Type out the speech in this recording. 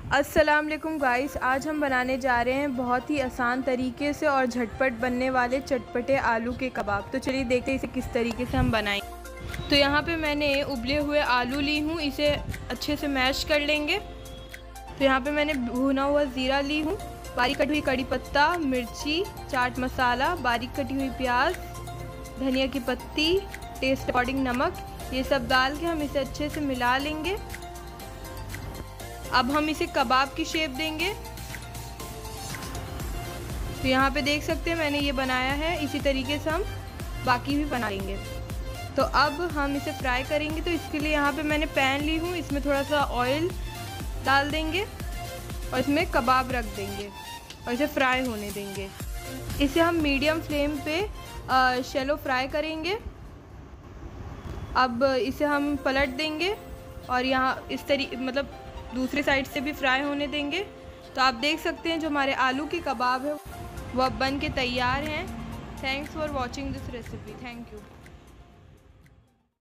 अस्सलाम वालेकुम गाइस, आज हम बनाने जा रहे हैं बहुत ही आसान तरीके से और झटपट बनने वाले चटपटे आलू के कबाब। तो चलिए देखते हैं इसे किस तरीके से हम बनाएं। तो यहाँ पे मैंने उबले हुए आलू ली हूँ, इसे अच्छे से मैश कर लेंगे। तो यहाँ पे मैंने भुना हुआ ज़ीरा ली हूँ, बारीक कटी हुई कड़ी पत्ता, मिर्ची, चाट मसाला, बारीक कटी हुई प्याज, धनिया की पत्ती, टेस्ट अकॉर्डिंग नमक, ये सब डाल के हम इसे अच्छे से मिला लेंगे। अब हम इसे कबाब की शेप देंगे। तो यहाँ पे देख सकते हैं मैंने ये बनाया है, इसी तरीके से हम बाकी भी बना लेंगे। तो अब हम इसे फ्राई करेंगे। तो इसके लिए यहाँ पे मैंने पैन ली हूँ, इसमें थोड़ा सा ऑयल डाल देंगे और इसमें कबाब रख देंगे और इसे फ्राई होने देंगे। इसे हम मीडियम फ्लेम पे शैलो फ्राई करेंगे। अब इसे हम पलट देंगे और यहाँ इस तरीके दूसरी साइड से भी फ्राई होने देंगे। तो आप देख सकते हैं जो हमारे आलू के कबाब है वो अब बन के तैयार हैं। Thanks for watching this recipe. Thank you.